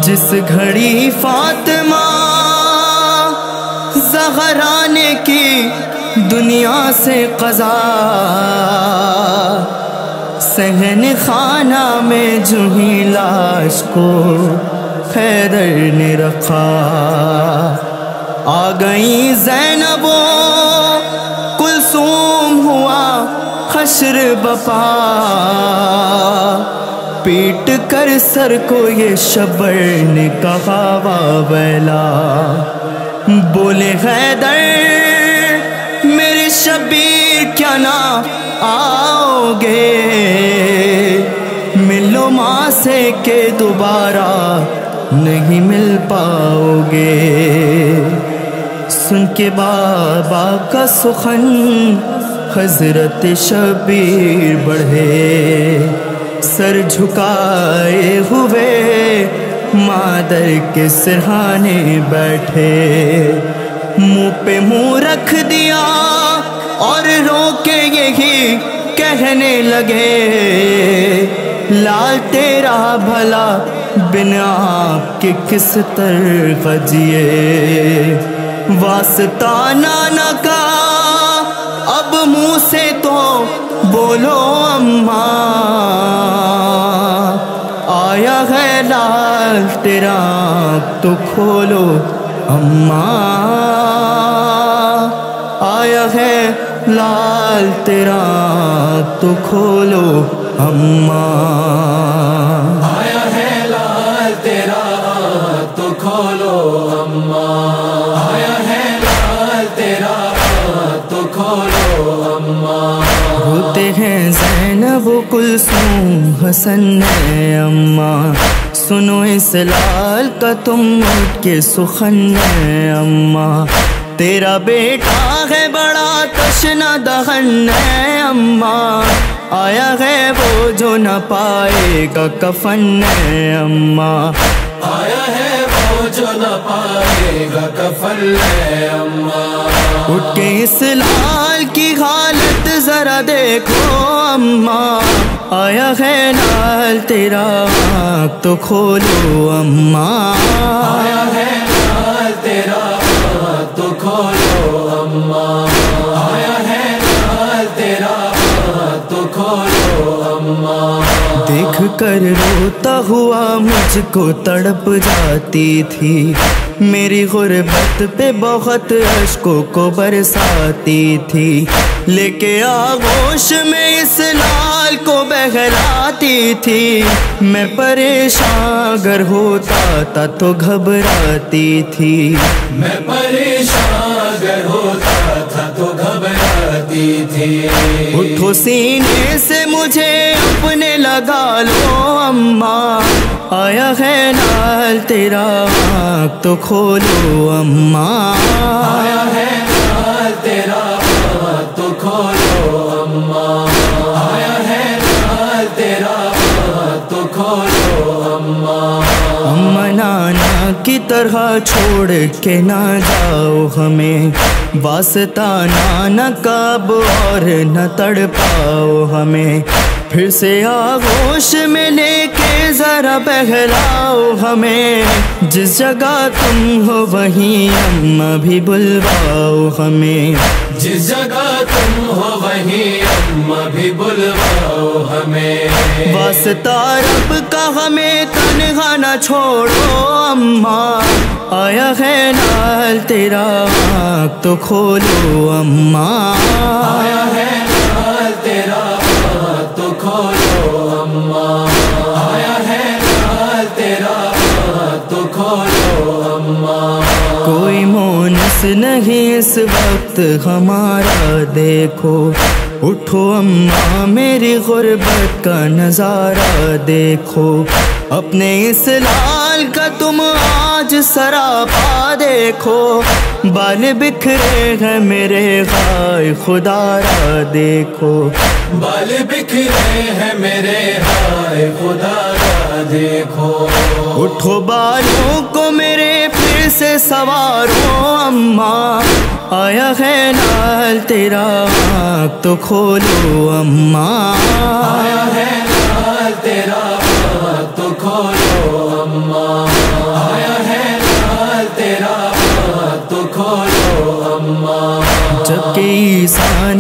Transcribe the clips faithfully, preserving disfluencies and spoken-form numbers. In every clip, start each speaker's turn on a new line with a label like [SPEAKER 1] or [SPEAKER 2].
[SPEAKER 1] جس گھڑی فاطمہ زہرا نے کی دنیا سے قضا، صحن خانہ میں جو ہی لاش کو حیدر نے رکھا، آ گئی زینب و کلثوم، ہوا حشر بپا، پیٹ کر سر کو یہ شبر نے کہا وا ویلا، بولے حیدر میرے شبیر کیا نہ آؤ گے، ملو ماں سے کہ دوبارہ نہیں مل پاؤ گے۔ سن کے بابا کا سخن حضرت شبیر بڑھے، سر جھکائے ہوئے مادر کے سرہانے بیٹھے، منہ پہ منہ رکھ دیا اور رو کے یہی کہنے لگے، لال تیرا بھلا بن آپ کے کس طرح جیے، واسطہ نانا کا اب منہ سے تو بولو اماں، آیا ہے لال تیرا تو کھولو اماں، آیا ہے لال تیرا تو کھولو اماں،
[SPEAKER 2] آیا ہے لال تیرا تو کھولو اماں، آیا ہے لال تیرا تو کھولو اماں،
[SPEAKER 1] ہوتے ہیں زینب و کلثوم حسن ہے اماں، سنو اس لال کا تم اٹھ کے سخن ہے اماں، تیرا بیٹا ہے بڑا تشنہ دہن ہے اماں، آیا ہے وہ جو نہ پائے گا کفن ہے اماں،
[SPEAKER 2] آیا ہے وہ جو نہ پائے گا کفن ہے اماں،
[SPEAKER 1] اٹھ کے اس لال کی حالت ذرا دیکھو اماں، آیا ہے لال تیرا آنکھ تو کھولو اماں،
[SPEAKER 2] آیا ہے لال تیرا تو کھولو اماں، آیا ہے لال تیرا تو کھولو اماں،
[SPEAKER 1] دیکھ کر روتا ہوا مجھ کو تڑپ جاتی تھی، میری غربت پہ بہت اشکوں کو برساتی تھی، لے کے آغوش میں اس لال کو بہلاتی تھی، میں پریشان اگر ہوتا تھا تو گھبراتی تھی،
[SPEAKER 2] میں پریشان اگر ہوتا تھا تو گھبراتی تھی،
[SPEAKER 1] اٹھو سینے سے مجھے اپنے لگا لو اماں، آیا ہے لال تیرا آنکھ تو کھولو اماں،
[SPEAKER 2] آیا ہے لال تیرا تو کھولو اماں، آیا ہے لال تیرا تو کھولو اماں،
[SPEAKER 1] اماں نانا کی طرح چھوڑ کے نہ جاؤ ہمیں، واسطہ نانا کا اب اور نہ تڑ پاؤ ہمیں، پھر سے آغوش میں لے کے ذرا بہلاؤ ہمیں، جس جگہ تم ہو وہیں اماں بھی بلواؤ ہمیں،
[SPEAKER 2] جس جگہ تم ہو وہیں اماں بھی بلواؤ ہمیں،
[SPEAKER 1] واسطہ رب کا ہمیں تنہا نہ چھوڑو اماں، آیا ہے لال تیرا آنکھ تو کھولو اماں،
[SPEAKER 2] آیا ہے لال تیرا تو کھولو اماں، آیا ہے لال تیرا تو کھولو اماں،
[SPEAKER 1] کوئی مونس نہیں اس وقت ہمارا دیکھو، اٹھو اماں میری غربت کا نظارہ دیکھو، اپنے اس لال کا تم آج سراپا دیکھو، بال بکھرے ہیں میرے ہائے خدا را دیکھو،
[SPEAKER 2] بال بکھرے ہیں میرے ہائے خدا را دیکھو،
[SPEAKER 1] اٹھو بالوں کو میرے پھر سے سوارو اماں، آیا ہے لال تیرا آنکھ تو کھولو اماں،
[SPEAKER 2] آیا ہے لال تیرا تو کھولو اماں،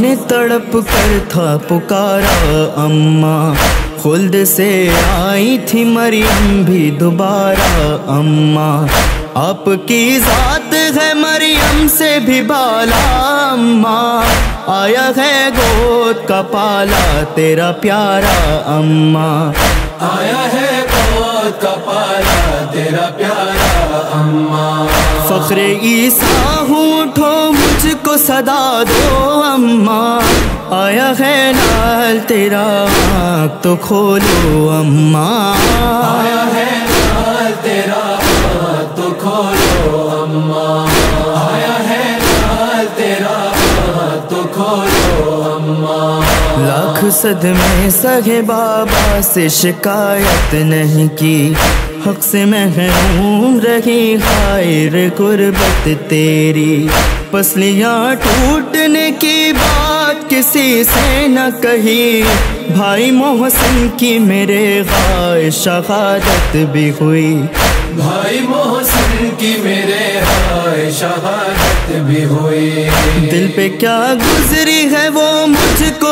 [SPEAKER 1] نے تڑپ کر تھا پکارا اماں، خلد سے آئی تھی مریم بھی دوبارہ اماں، آپ کی ذات ہے مریم سے بھی بالا اماں، آیا ہے گود کا پالا تیرا پیارا اماں،
[SPEAKER 2] آیا ہے گود کا پالا تیرا پیارا اماں،
[SPEAKER 1] فخر عیسیٰ ہوں اٹھو مجھ کو صدا دو اماں، آیا ہے لال تیرا آنکھ تو کھولو اماں،
[SPEAKER 2] آیا ہے لال تیرا آنکھ تو کھولو اماں، آیا ہے لال تیرا آنکھ تو کھولو اماں،
[SPEAKER 1] لاکھ صدمے سہے بابا سے شکایت نہیں کی، حق سے محروم رہی خیر غربت تیری، پسلیاں ٹوٹنے کی بات کسی سے نہ کہی، بھائی محسن کی میرے غائب شہادت بھی ہوئی،
[SPEAKER 2] بھائی محسن کی میرے ہائے شہادت بھی ہوئی،
[SPEAKER 1] دل پہ کیا گزری ہے وہ مجھ کو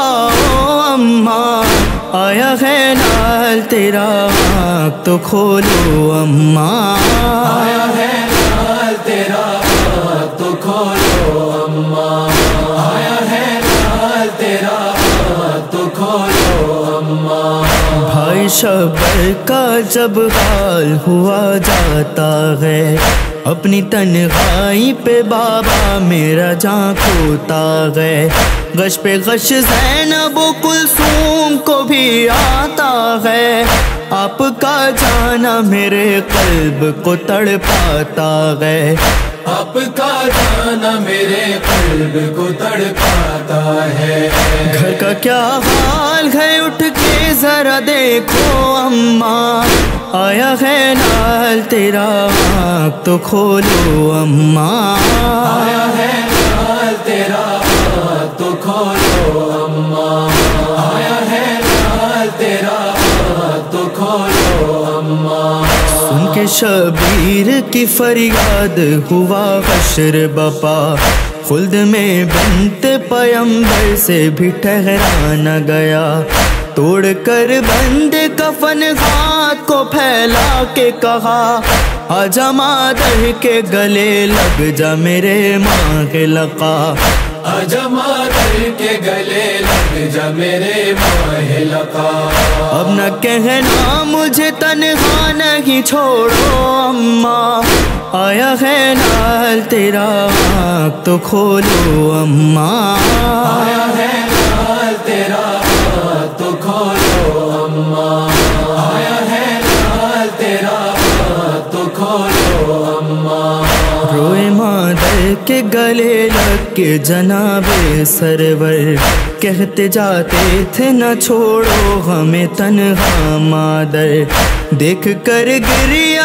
[SPEAKER 1] بتاؤ اماں، آیا ہے لال تیرا آنکھ تو کھولو اماں،
[SPEAKER 2] آیا ہے لال تیرا آنکھ تو کھولو اماں، آیا ہے لال تیرا آنکھ تو کھولو اماں،
[SPEAKER 1] بھائی شبر کا جب حال ہوا جاتا ہے، اپنی تنہائی پہ بابا میرا جان کھوتا ہے، غش پہ غش زینب و کلثوم کو بھی آتا ہے، آپ کا جانا میرے قلب کو تڑپاتا ہے،
[SPEAKER 2] آپ کا جانا میرے قلب کو تڑپاتا ہے،
[SPEAKER 1] گھر کا کیا حال ہے اٹھ کے ذرا دیکھو اماں، آیا ہے لال تیرا آنکھ تو کھولو اماں،
[SPEAKER 2] آیا ہے لال تیرا آنکھ تو کھولو اماں، آیا ہے لال تیرا آنکھ تو کھولو اماں،
[SPEAKER 1] سن کے شبیر کی فریاد ہوا حشر بپا، خلد میں بنت پیمبر سے بھی ٹھہرا نہ گیا، توڑ کر بند کفن ہاتھ کو پھیلا کے کہا، آجا مادر کے گلے لگ جا میرے ماں کے لقا،
[SPEAKER 2] آجا مادر کے گلے لگ جا میرے ماہ لقا،
[SPEAKER 1] اب نہ کہنا مجھے تنہا نہیں چھوڑو اماں، آیا ہے لال تیرا آنکھ تو کھولو اماں،
[SPEAKER 2] آیا ہے لال تیرا آنکھ تو کھولو اماں، آیا ہے لال تیرا آنکھ تو کھولو اماں،
[SPEAKER 1] روئے مادر کے گلے لگ کے جناب سرور، کہتے جاتے تھے نہ چھوڑو ہمیں تنہا مادر، دیکھ کر گریا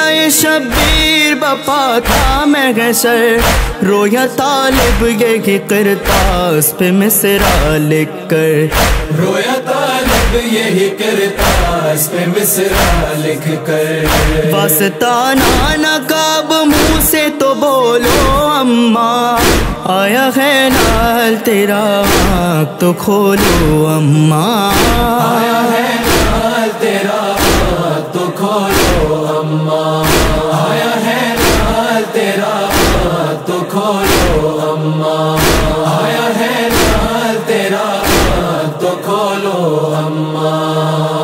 [SPEAKER 1] شبیر بپا تھا محشر، رویا طالب یہی کرتاس پہ مصرع لکھ کر،
[SPEAKER 2] رویا طالب یہی کرتاس پہ مصرع لکھ کر،
[SPEAKER 1] واسطہ نانا کعب منہ سے تو بولو اماں، آیا ہے لال تیرا آنکھ تو کھولو اماں،
[SPEAKER 2] آیا ہے لال تیرا آنکھ تو کھولو اماں، آیا ہے لال تیرا آنکھ تو کھولو اماں، آیا ہے لال تیرا آنکھ تو کھولو اماں۔